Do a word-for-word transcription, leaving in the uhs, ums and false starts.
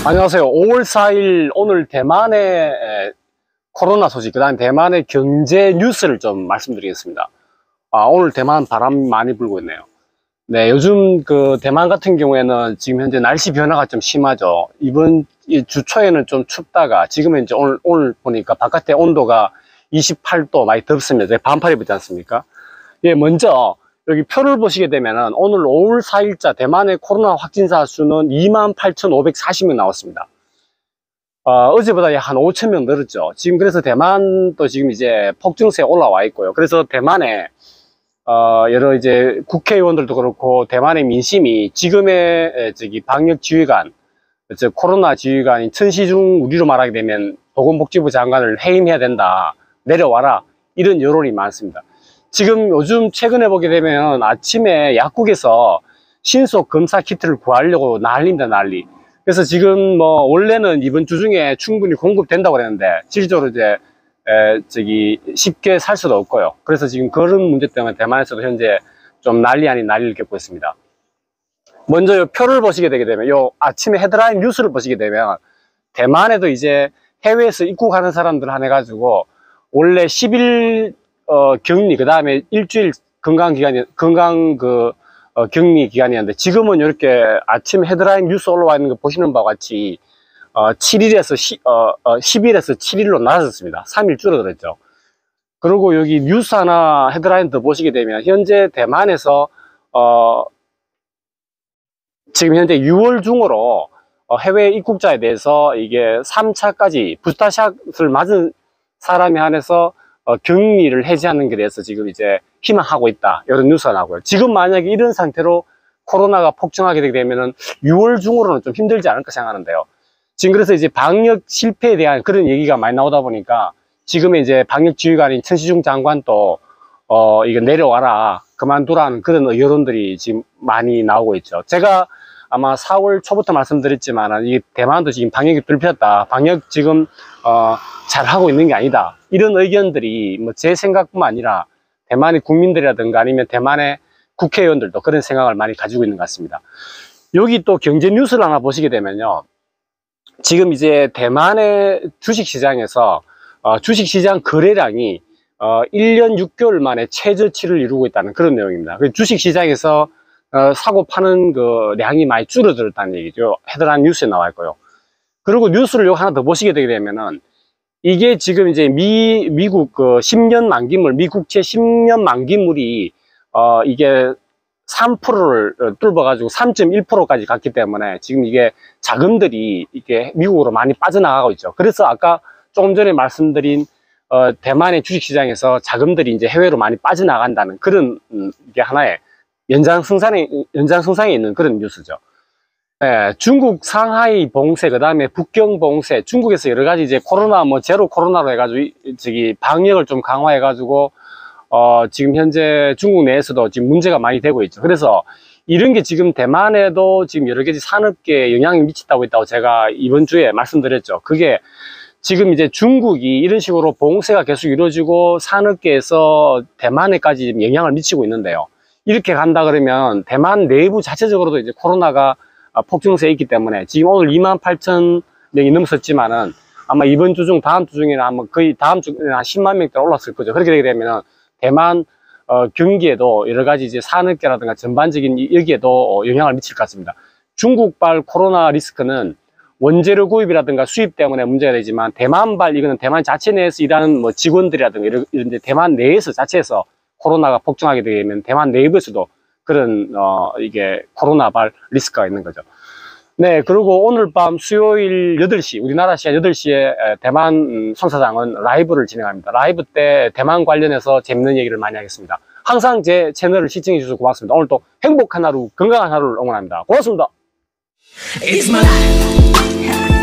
안녕하세요. 오월 사일 오늘 대만의 코로나 소식, 그 다음에 대만의 경제 뉴스를 좀 말씀드리겠습니다. 아, 오늘 대만 바람 많이 불고 있네요. 네, 요즘 그 대만 같은 경우에는 지금 현재 날씨 변화가 좀 심하죠. 이번 주 초에는 좀 춥다가 지금은 이제 오늘, 오늘 보니까 바깥에 온도가 이십팔 도 많이 덥습니다. 반팔 입었지 않습니까? 예, 먼저 여기 표를 보시게 되면은 오늘 오월 사일자 대만의 코로나 확진자 수는 이만 팔천오백사십 명 나왔습니다. 어, 어제보다 한 오천 명 늘었죠. 지금 그래서 대만도 지금 이제 폭증세에 올라와 있고요. 그래서 대만에 어, 여러 이제 국회의원들도 그렇고 대만의 민심이 지금의 저기 방역 지휘관, 즉 코로나 지휘관인 천시중 우리로 말하게 되면 보건복지부 장관을 해임해야 된다, 내려와라, 이런 여론이 많습니다. 지금 요즘 최근에 보게 되면 아침에 약국에서 신속 검사 키트를 구하려고 난리입니다, 난리. 그래서 지금 뭐 원래는 이번 주 중에 충분히 공급된다고 그랬는데 실제로 이제 에, 저기 쉽게 살 수도 없고요. 그래서 지금 그런 문제 때문에 대만에서도 현재 좀 난리 아닌 난리를 겪고 있습니다. 먼저 요 표를 보시게 되게 되면 요 아침에 헤드라인 뉴스를 보시게 되면 대만에도 이제 해외에서 입국하는 사람들 한해 가지고 원래 십 일 어, 격리, 그 다음에 일주일 건강 기간이, 건강 그, 어, 격리 기간이었는데, 지금은 이렇게 아침 헤드라인 뉴스 올라와 있는 거 보시는 바와 같이, 어, 칠 일에서, 시, 어, 어, 십 일에서 칠 일로 낮아졌습니다. 삼 일 줄어들었죠. 그리고 여기 뉴스 하나 헤드라인 더 보시게 되면, 현재 대만에서, 어, 지금 현재 유월 중으로 어, 해외 입국자에 대해서 이게 삼 차까지 부스터샷을 맞은 사람에 한해서 어, 격리를 해제하는 게 대해서 지금 이제 희망하고 있다, 이런 뉴스가 나오고요. 지금 만약에 이런 상태로 코로나가 폭증하게 되게 되면은 유월 중으로는 좀 힘들지 않을까 생각하는데요. 지금 그래서 이제 방역 실패에 대한 그런 얘기가 많이 나오다 보니까 지금의 이제 방역 지휘관인 천시중 장관도 어 이거 내려와라, 그만두라는 그런 여론들이 지금 많이 나오고 있죠. 제가 아마 사월 초부터 말씀드렸지만 이 대만도 지금 방역이 뚫렸다, 방역 지금 어 잘하고 있는 게 아니다, 이런 의견들이 뭐 제 생각뿐만 아니라 대만의 국민들이라든가 아니면 대만의 국회의원들도 그런 생각을 많이 가지고 있는 것 같습니다. 여기 또 경제 뉴스를 하나 보시게 되면요, 지금 이제 대만의 주식시장에서 어 주식시장 거래량이 어 일 년 육 개월 만에 최저치를 이루고 있다는 그런 내용입니다. 주식시장에서 어, 사고 파는 그 량이 많이 줄어들었다는 얘기죠. 헤드라인 뉴스에 나와 있고요. 그리고 뉴스를 요 하나 더 보시게 되게 되면은 이게 지금 이제 미, 미국 그 십 년 만기물, 미국채 십 년 만기물이 어, 이게 삼 퍼센트를 뚫어가지고 삼 점 일 퍼센트까지 갔기 때문에 지금 이게 자금들이 이게 미국으로 많이 빠져나가고 있죠. 그래서 아까 조금 전에 말씀드린 어, 대만의 주식시장에서 자금들이 이제 해외로 많이 빠져나간다는 그런 음, 이게 하나의 연장성상에, 연장성상에 있는 그런 뉴스죠. 네, 중국 상하이 봉쇄, 그 다음에 북경 봉쇄, 중국에서 여러 가지 이제 코로나, 뭐, 제로 코로나로 해가지고, 저기, 방역을 좀 강화해가지고, 어, 지금 현재 중국 내에서도 지금 문제가 많이 되고 있죠. 그래서 이런 게 지금 대만에도 지금 여러 가지 산업계에 영향이 미친다고 있다고 제가 이번 주에 말씀드렸죠. 그게 지금 이제 중국이 이런 식으로 봉쇄가 계속 이루어지고 산업계에서 대만에까지 영향을 미치고 있는데요. 이렇게 간다 그러면 대만 내부 자체적으로도 이제 코로나가 폭증세에 있기 때문에 지금 오늘 이만 팔천 명이 넘었지만은 아마 이번 주 중 다음 주 중에는 아마 거의 다음 주에 한 십만 명대 올랐을 거죠. 그렇게 되게 되면은 대만 어, 경기에도 여러 가지 이제 산업계라든가 전반적인 여기에도 영향을 미칠 것 같습니다. 중국발 코로나 리스크는 원재료 구입이라든가 수입 때문에 문제가 되지만 대만발, 이거는 대만 자체 내에서 일하는 뭐 직원들이라든가 이런, 이런 대만 내에서 자체에서 코로나가 폭증하게 되면 대만 내부에서도 그런 어 이게 코로나발 리스크가 있는 거죠. 네, 그리고 오늘 밤 수요일 여덟 시, 우리나라 시간 여덟 시에 대만 손사장은 라이브를 진행합니다. 라이브 때 대만 관련해서 재밌는 얘기를 많이 하겠습니다. 항상 제 채널을 시청해 주셔서 고맙습니다. 오늘도 행복한 하루, 건강한 하루를 응원합니다. 고맙습니다. It's my life.